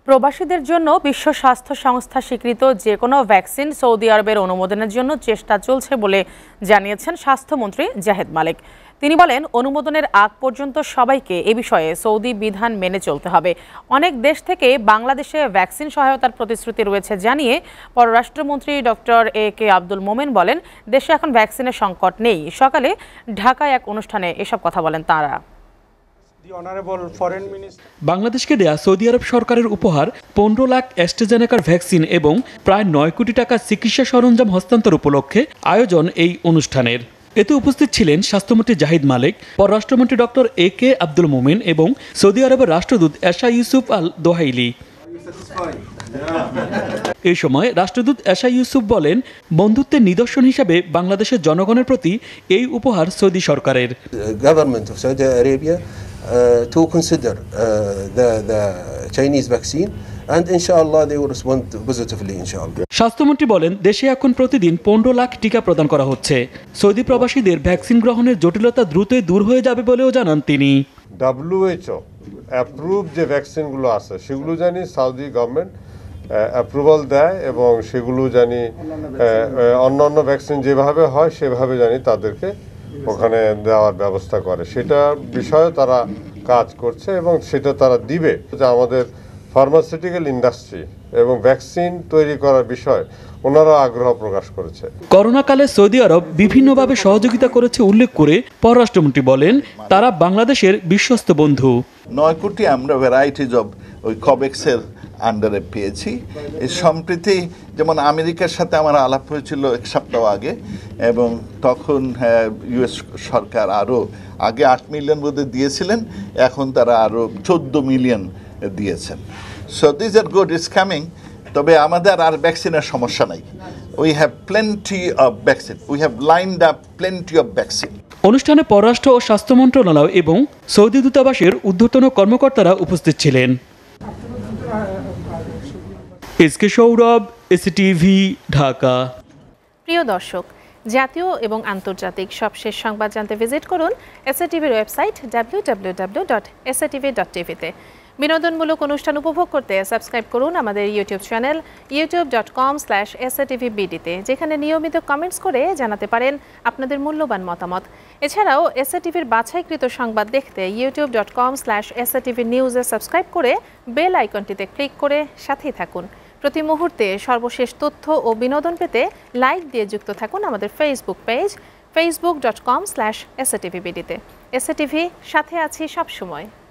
প্রবাসীদের জন্য বিশ্ব স্বাস্থ্য সংস্থা স্বীকৃত যে কোনো ভ্যাকসিন সৌদি আরবের অনুমোদনের জন্য চেষ্টা চলছে বলে জানিয়েছেন স্বাস্থ্যমন্ত্রী জাহেদ মালিক। তিনি বলেন, অনুমোদনের আগ পর্যন্ত সবাইকে এ বিষয়ে সৌদি বিধান মেনে চলতে হবে। অনেক দেশ থেকে বাংলাদেশে ভ্যাকসিন সহায়তার প্রতিশ্রুতি রয়েছে জানিয়ে পররাষ্ট্রমন্ত্রী ডক্টর এ.কে আব্দুল মোমেন বলেন, দেশে এখন ভ্যাকসিনের সংকট নেই। সকালে ঢাকায় এক অনুষ্ঠানে এসব কথা বলেন তাঁরা। বাংলাদেশকে দেয়া সৌদি আরব সরকারের উপহার 15 লাখ অ্যাস্ট্রাজেনেকার ভ্যাকসিন এবং প্রায় 9 কোটি টাকা চিকিৎসা সরঞ্জাম হস্তান্তর উপলক্ষে আয়োজন এই অনুষ্ঠানের। এতে উপস্থিত ছিলেন স্বাস্থ্যমন্ত্রী জাহিদ মালিক, পররাষ্ট্রমন্ত্রী ডক্টর এ.কে আব্দুল মোমেন এবং সৌদি আরবের রাষ্ট্রদূত এশা ইউসুফ আল দোহাইলি। এই সময় রাষ্ট্রদূত এশা ইউসুফ বলেন, বন্ধুত্বের নিদর্শন হিসাবে বাংলাদেশের জনগণের প্রতি এই উপহার সৌদি সরকারের। To consider the Chinese vaccine, and inshallah they will respond positively inshallah. স্বাস্থ্যমন্ত্রী বলেন, দেশে এখন প্রতিদিন 15 লাখ টিকা প্রদান করা হচ্ছে। সৌদি প্রবাসীদের ভ্যাকসিন গ্রহণের জটিলতা দ্রুতই দূর হয়ে যাবে বলেও জানান তিনি। WHO অ্যাপ্রুভ যে ভ্যাকসিনগুলো আছে সেগুলো জানি সৌদি গভর্নমেন্ট অ্যাপ্রুভাল দেয় এবং সেগুলো জানি অন্যান্য ভ্যাকসিন যেভাবে হয় সেভাবে জানি তাদেরকে ওখানে দেওয়ার ব্যবস্থা করে। সেটা বিষয়ে তারা কাজ করছে এবং সেটা তারা দিবে। আমাদের ফার্মাসিউটিক্যাল ইন্ডাস্ট্রি এবং ভ্যাকসিন তৈরি করার বিষয় ওনারা আগ্রহ প্রকাশ করেছে। করোনাকালে সৌদি আরব বিভিন্নভাবে সহযোগিতা করেছে উল্লেখ করে পররাষ্ট্রমন্ত্রী বলেন, তারা বাংলাদেশের বিশ্বস্ত বন্ধু। 9 কোটি আমরা ভ্যারাইটিজ অব ওই কবেক্সের আন্ডারে পেয়েছি। এই সম্প্রতি যেমন আমেরিকার সাথে আমার আলাপ হয়েছিল 1 সপ্তাহ আগে, এবং তখন ইউএস সরকার আরও আগে 8 মিলিয়ন বোধহয় দিয়েছিলেন, এখন তারা আরও 14 মিলিয়ন দিয়েছেন। So this are good, is coming. তবে আমাদের আর ভ্যাকসিনের সমস্যা নাই। We have plenty of vaccine, we have lined up plenty of vaccine. অনুষ্ঠানে পররাষ্ট্র ও স্বাস্থ্য মন্ত্রণালয় এবং সৌদি দূতাবাসের ঊর্ধ্বতন কর্মকর্তারা উপস্থিত ছিলেন। SK Sourav, SATV, Dhaka. প্রিয় দর্শক, জাতীয় এবং আন্তর্জাতিক সবশেষ সংবাদ জানতে ভিজিট করুন SATVর ওয়েবসাইট www.satv.tv-তে। বিনোদনমূলক অনুষ্ঠান উপভোগ করতে সাবস্ক্রাইব করুন আমাদের ইউটিউব চ্যানেল youtube.com/SATVBD-তে, যেখানে নিয়মিত কমেন্টস করে জানাতে পারেন আপনাদের মূল্যবান মতামত। এছাড়াও SATVর বাছাইকৃত সংবাদ দেখতে youtube.com/SATVnews-এ সাবস্ক্রাইব করে বেল আইকনটিতে ক্লিক করে সাথেই থাকুন। প্রতি মুহূর্তে সর্বশেষ তথ্য ও বিনোদন পেতে লাইক দিয়ে যুক্ত থাকুন আমাদের ফেসবুক পেজ facebook.com/SATVBD-তে। SATV, সাথে আছি সবসময়।